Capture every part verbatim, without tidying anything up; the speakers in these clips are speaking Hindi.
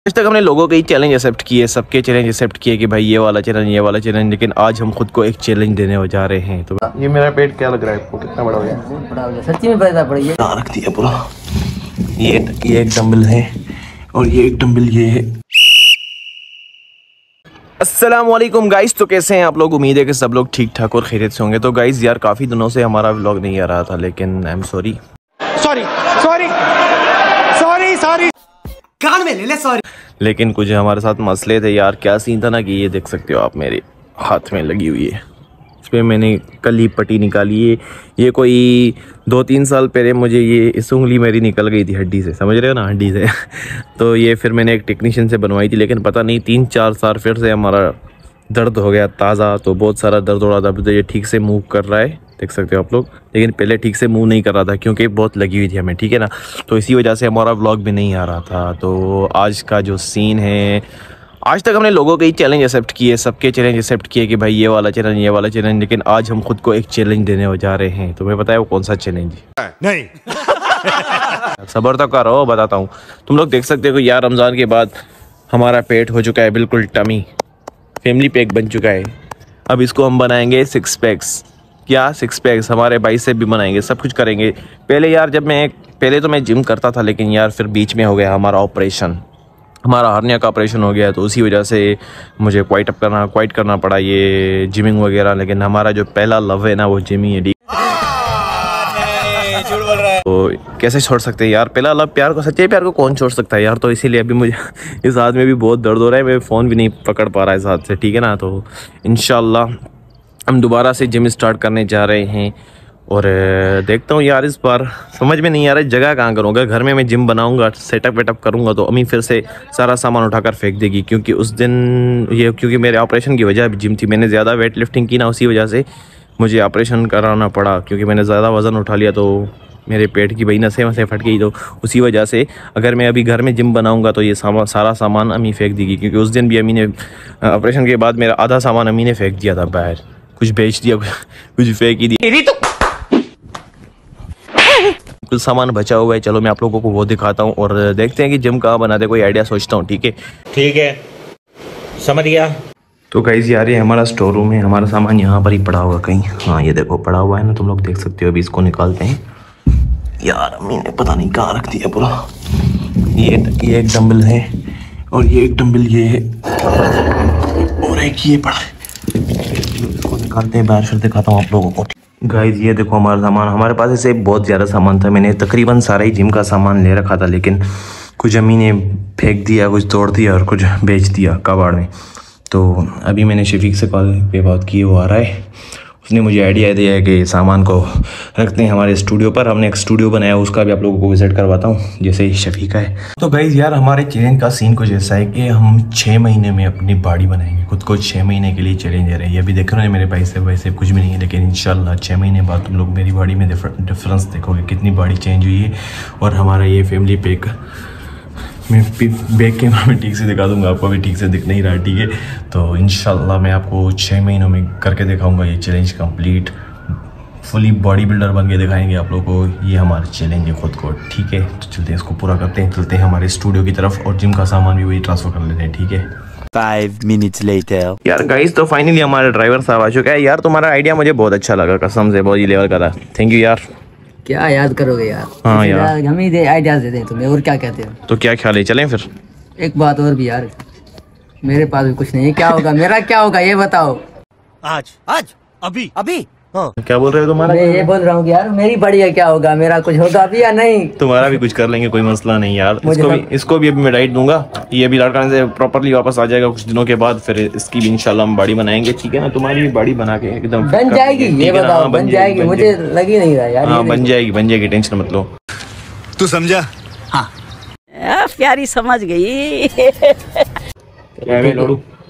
आज तक हमने लोगों के ही चैलेंज एक्सेप्ट किए, सबके चैलेंज एक्सेप्ट किए कि भाई ये वाला चैलेंज ये वाला चैलेंज, लेकिन आज हम खुद को एक चैलेंज देने जा रहे हैं। तो ये मेरा पेट क्या लग रहा है आपको, कितना बड़ा हो गया? बहुत बड़ा हो गया, सच्ची में पैदा पड़ गया। रख दिया पूरा। ये ये एक डंबल है और ये एक डंबल ये है। अस्सलामुअलैकुम गाइस, तो कैसे हैं आप लोग? उम्मीद है कि सब लोग ठीक ठाक और खैरियत से होंगे। तो गाइस यार काफ़ी दिनों से हमारा व्लॉग नहीं आ रहा था, लेकिन I am sorry sorry sorry sorry sorry कान में ले ले सॉरी। लेकिन कुछ हमारे साथ मसले थे यार। क्या सीन था ना कि ये देख सकते हो आप मेरे हाथ में लगी हुई है, इस पर मैंने कल ही पट्टी निकाली है। ये कोई दो तीन साल पहले मुझे ये इस उंगली मेरी निकल गई थी हड्डी से, समझ रहे हो ना, हड्डी से तो ये फिर मैंने एक टेक्नीशियन से बनवाई थी, लेकिन पता नहीं तीन चार साल फिर से हमारा दर्द हो गया ताज़ा। तो बहुत सारा दर्द हो रहा था। अभी तो ये ठीक से मूव कर रहा है, देख सकते हो आप लोग, लेकिन पहले ठीक से मूव नहीं कर रहा था क्योंकि बहुत लगी हुई थी हमें, ठीक है ना। तो इसी वजह से हमारा व्लॉग भी नहीं आ रहा था। तो आज का जो सीन है, आज तक हमने लोगों के ही चैलेंज एक्सेप्ट किए, सबके चैलेंज एक्सेप्ट किए कि भाई ये वाला चैलेंज ये वाला चैलेंज, लेकिन आज हम खुद को एक चैलेंज देने जा रहे हैं। तुम्हें पता है वो कौन सा चैलेंज है? नहीं सब्र तो करो, बताता हूँ। तुम लोग देख सकते हो कि यार रमज़ान के बाद हमारा पेट हो चुका है बिल्कुल टमी, फैमिली पैक बन चुका है। अब इसको हम बनाएंगे सिक्स पैक्स। क्या सिक्स पैक्स? हमारे बाइसेप भी बनाएंगे, सब कुछ करेंगे। पहले यार जब मैं पहले तो मैं जिम करता था, लेकिन यार फिर बीच में हो गया हमारा ऑपरेशन, हमारा हर्निया का ऑपरेशन हो गया। तो उसी वजह से मुझे क्वाइट अप करना क्वाइट करना पड़ा ये जिमिंग वगैरह। लेकिन हमारा जो पहला लव है ना वो जिमी है। तो कैसे छोड़ सकते हैं यार पहला लव? प्यार को, सच्चे प्यार को कौन छोड़ सकता है यार। तो इसीलिए अभी मुझे इस हाथ में भी बहुत दर्द हो रहा है, मैं फ़ोन भी नहीं पकड़ पा रहा है इस हाथ से, ठीक है ना। तो इंशाल्लाह हम दोबारा से जिम स्टार्ट करने जा रहे हैं। और देखता हूँ यार, इस बार समझ में नहीं आ रहा है जगह कहाँ करूँगा। घर में मैं जिम बनाऊँगा, सेटअप वेटअप करूँगा तो अम्मी फिर से सारा सामान उठाकर फेंक देगी, क्योंकि उस दिन ये क्योंकि मेरे ऑपरेशन की वजह जिम थी, मैंने ज़्यादा वेट लिफ्टिंग की ना, उसी वजह से मुझे ऑपरेशन कराना पड़ा, क्योंकि मैंने ज़्यादा वज़न उठा लिया तो मेरे पेट की वही नसें वसें फट गई। तो उसी वजह से अगर मैं अभी घर में जिम बनाऊंगा तो ये सामान सारा सामान अम्मी फेंक देगी, क्योंकि उस दिन भी अम्मी ने ऑपरेशन के बाद मेरा आधा सामान अम्मी ने फेंक दिया था बाहर, कुछ बेच दिया कुछ फेंक ही दिया, तो कुछ सामान बचा हुआ है। चलो मैं आप लोगों को वो दिखाता हूँ और देखते हैं कि जिम कहाँ बनाते, कोई आइडिया सोचता हूँ, ठीक है ठीक है समझ गया। तो गाइस यार ये हमारा स्टोर रूम है, हमारा सामान यहाँ पर ही पड़ा हुआ कहीं। हाँ ये देखो पड़ा हुआ है ना, तुम लोग देख सकते हो। अभी इसको निकालते हैं। यार अम्मी ने पता नहीं कहाँ रख दिया पूरा। ये ये एक डंबल है और ये एक डंबल ये है और एक ये पड़ा है। इसको निकालते हैं बाहर, फिर दिखाता हूँ आप लोगों को। गाइस ये देखो हमारा सामान, हमारे पास ऐसे बहुत ज़्यादा सामान था। मैंने तकरीबन सारा ही जिम का सामान ले रखा था, लेकिन कुछ अम्मी ने फेंक दिया, कुछ तोड़ दिया और कुछ बेच दिया कबाड़ में। तो अभी मैंने शफीक से कॉल पे बात की, वो आ रहा है। उसने मुझे आइडिया दिया है कि सामान को रखते हैं हमारे स्टूडियो पर। हमने एक स्टूडियो बनाया, उसका भी आप लोगों को विजिट करवाता हूँ, जैसे ही शफीका है। तो गाइस यार हमारे चैलेंज का सीन कुछ ऐसा है कि हम छः महीने में अपनी बॉडी बनाएंगे, खुद को छः महीने के लिए चैलेंज दे रहे हैं। ये अभी देख रहे हैं मेरे भाई से वैसे कुछ भी नहीं है, लेकिन इंशाल्लाह छः महीने बाद तुम लोग मेरी बॉडी में डिफरेंस देखोगे, कितनी बॉडी चेंज हुई है। और हमारा ये फैमिली पैक मैं बैक कैमरा में ठीक से दिखा दूंगा, आपको अभी ठीक से दिख नहीं रहा, ठीक है। तो इंशाल्लाह मैं आपको छः महीनों में करके दिखाऊंगा ये challenge complete, fully body builder बन के दिखाएंगे आप लोगों को। ये हमारा चैलेंज है खुद को, ठीक है। तो चलते हैं इसको पूरा करते हैं, चलते हैं हमारे स्टूडियो की तरफ और जिम का सामान भी वही ट्रांसफ़र कर लेते हैं, ठीक है। Five minutes later. यार गाइस तो फाइनली हमारा ड्राइवर साहब आ चुका है। यार तुम्हारा आइडिया मुझे बहुत अच्छा लगा, कसम से बहुत ही लेवल का था। थैंक यू यार। क्या याद करोगे यार? हाँ यार हम ही आइडियाज देते हैं तुम्हें, और क्या कहते हो? तो क्या ख्याल है, चलें फिर? एक बात और भी यार, मेरे पास भी कुछ नहीं है। क्या होगा मेरा, क्या होगा ये बताओ? आज आज अभी अभी हाँ। क्या बोल रहे हो तुम्हारा? मैं ये बोल रहा हूँ कि यार मेरी बड़ी है, क्या होगा मेरा, कुछ होगा भी या नहीं? तुम्हारा भी कुछ कर लेंगे, कोई मसला नहीं यार। इसको भी इसको भी अभी मैं डाइट दूंगा, ये अभी लड़का से प्रॉपरली वापस आ जाएगा कुछ दिनों के बाद, फिर इसकी भी इंशाल्लाह हम बॉडी बनाएंगे, ठीक है ना। तुम्हारी भी बॉडी बना के एकदम बन जाएगी, ये बताओ बन जाएगी? मुझे लग ही नहीं रहा यार। हाँ बन जाएगी बन जाएगी, टेंशन मत लो। तू समझा? हाँ प्यारी समझ गई।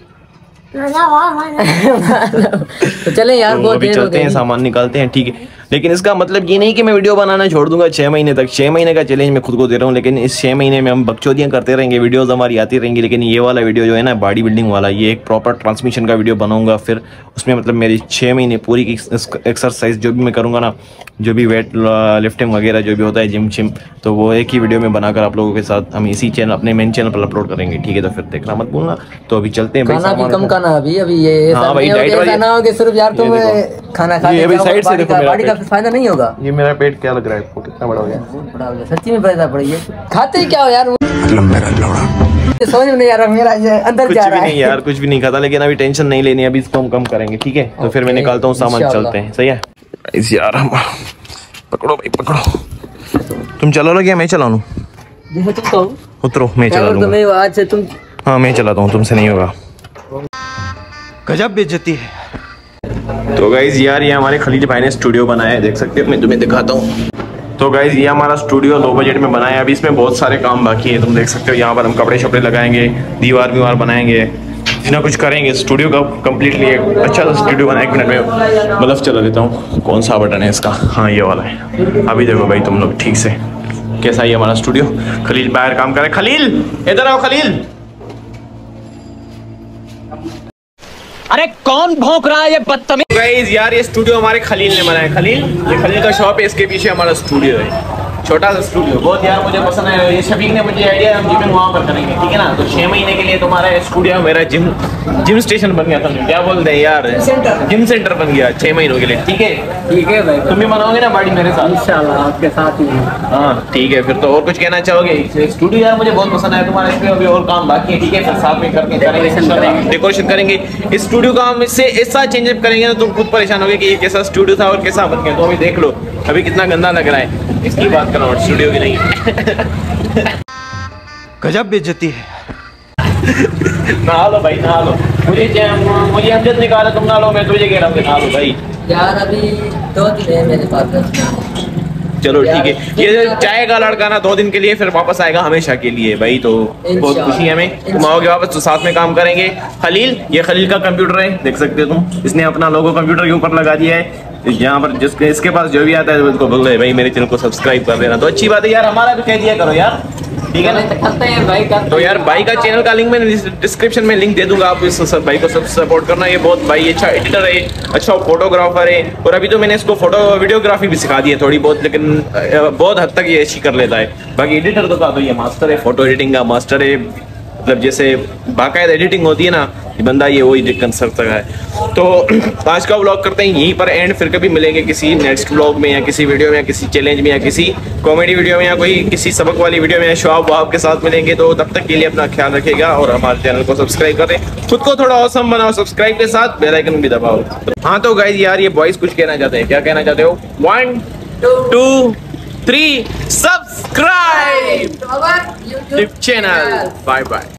तो चले यार, बहुत देर हो गई। चलते हैं, सामान निकालते हैं, ठीक है। लेकिन इसका मतलब ये नहीं कि मैं वीडियो बनाना छोड़ दूंगा छः महीने तक। छः महीने का चैलेंज मैं खुद को दे रहा हूँ, लेकिन इस छः महीने में हम बकचोदियाँ करते रहेंगे, वीडियोज़ हमारी आती रहेंगी। लेकिन ये वाला वीडियो जो है ना बॉडी बिल्डिंग वाला, ये एक प्रॉपर ट्रांसमिशन का वीडियो बनाऊंगा। फिर उसमें मतलब मेरी छः महीने पूरी की एक्सरसाइज जो भी मैं करूँगा ना, जो भी वेट लिफ्टिंग वगैरह जो भी होता है, जिम चिम, तो वो एक ही वीडियो में बनाकर आप लोगों के साथ हम इसी चैनल, अपने मेन चैनल पर अपलोड करेंगे। ठीक है, तो फिर देखना मत भूलना। तो अभी चलते हैं भाई, खाना भी कम खाना अभी अभी ये हाँ भाई, डाइट वाली ना हो कि सिर्फ यार तुम खाना खा ये अभी साइड से देखो, बॉडी का फायदा नहीं होगा। ये मेरा पेट क्या लग रहा है आपको, कितना बड़ा हो गया? बड़ा हो गया सच्ची में, पैदा पड़ गया। खाते ही क्या हो यार, समझ में नहीं आ रहा मेरा, ये अंदर जा रहा है। नहीं यार, कुछ भी नहीं खाता, लेकिन अभी टेंशन नहीं लेनी, अभी इसको हम कम करेंगे। ठीक है, तो फिर मैं निकालता हूँ सामान, चलते हैं। सही है इस यार, हम पकड़ो भाई पकड़ो। तुम चलो लगे, मैं चला लूँ? उतरो, मैं चला लूँगा आज से तुम। हाँ मैं चलाता हूँ, तुमसे नहीं होगा। गजब बेइज्जती है। तो गाइज यार, ये हमारे खलील भाई ने स्टूडियो बनाया है, देख सकते हो, मैं तुम्हें दिखाता हूँ। तो गाइज ये हमारा स्टूडियो लो बजट में बनाया है। अभी इसमें बहुत सारे काम बाकी है, तुम देख सकते हो। यहाँ पर हम कपड़े शपड़े लगाएंगे, दीवार वीवार बनाएंगे, जितना कुछ करेंगे। स्टूडियो का कम्प्लीटली एक अच्छा सा स्टूडियो बना। एक मिनट में बल्ब चला लेता हूँ, कौन सा बटन है इसका? हाँ ये वाला है। अभी देखो भाई तुम लोग ठीक से कैसा है हमारा स्टूडियो। खलील बाहर काम कर रहे। खलील इधर आओ, खलील। अरे कौन भौंक रहा है ये बदतमीज? गाइस यार, ये स्टूडियो हमारे खलील ने बनाया। खलील, ये खलील का शॉप है, इसके पीछे हमारा स्टूडियो है, छोटा सा स्टूडियो। बहुत यार मुझे पसंद है ये। शफीक ने मुझे आइडिया, हम जिम वहाँ पर करेंगे। ठीक है ना, तो छह महीने के लिए तुम्हारा स्टूडियो मेरा जिम जिम स्टेशन बन गया। समझो क्या बोलते हैं यार, जिम सेंटर बन गया छह महीनों के लिए। ठीक है ठीक है भाई, तुम भी बनाओगे ना बॉडी मेरे साथ? इंशाल्लाह आपके साथ ही। हाँ ठीक है, फिर तो और कुछ कहना चाहोगे? स्टूडियो यार मुझे बहुत पसंद है तुम्हारा, इसमें अभी और काम बाकी है। ठीक है, फिर साथ में करके करेंगे, डेकोरेशन करेंगे। इस स्टूडियो का हम इससे ऐसा चेंजअप करेंगे ना, तुम खुद परेशान होगे कि ये कैसा स्टूडियो था और कैसा बन गया। तो अभी देख लो, अभी कितना गंदा लग रहा है। इसकी बात करो, स्टूडियो की नहीं। गजब बेइज्जती है। नहा लो भाई, नहा लो। मुझे मुझे अमजद निकाला, तुम नहा लो, मैं तुझे कह रहा हूँ नहा लो भाई। यार अभी दो दिन है मेरे पास। चलो ठीक है, ये चाय का लड़का ना दो दिन के लिए, फिर वापस आएगा हमेशा के लिए भाई। तो बहुत खुशी है हमें, तुम आओगे वापस तो साथ में काम करेंगे। खलील, ये खलील का कंप्यूटर है, देख सकते हो तुम। इसने अपना लोगो कंप्यूटर के ऊपर लगा दिया है। यहाँ पर जिसके इसके पास जो भी आता है उसको बोल रहे भाई मेरे चैनल को सब्सक्राइब कर देना। तो अच्छी बात है यार, हमारा भी कह दिया करो यार, ठीक है ना? करते हैं भाई का। तो यार भाई का चैनल का लिंक मैं डिस्क्रिप्शन में लिंक दे दूंगा, आप इस सब भाई को सब सपोर्ट करना। ये बहुत भाई अच्छा एडिटर है, अच्छा फोटोग्राफर है, और अभी तो मैंने इसको फोटो वीडियोग्राफी भी सिखा दी है थोड़ी बहुत, लेकिन बहुत हद तक ये अच्छी कर लेता है। बाकी एडिटर तो का तो ये मास्टर है, फोटो एडिटिंग का मास्टर है। मतलब जैसे बाकायदा एडिटिंग होती है ना, ये बंदा ये वही कर सकता है। तो आज का व्लॉग करते हैं यहीं पर एंड, फिर कभी मिलेंगे किसी नेक्स्ट व्लॉग में, या किसी वीडियो में, या किसी चैलेंज में, या किसी कॉमेडी वीडियो में, या कोई किसी सबक वाली वीडियो में, या शॉप वाप के साथ मिलेंगे। तो तब तक के लिए अपना ख्याल रखिएगा और हमारे चैनल को सब्सक्राइब करें, खुद को थोड़ा औसम बनाओ सब्सक्राइब के साथ, बेल आइकन भी दबाओ। हाँ तो गाइस यार, ये बॉयज कुछ कहना चाहते हैं, क्या कहना चाहते हो? One two three, subscribe YouTube channel. Bye bye.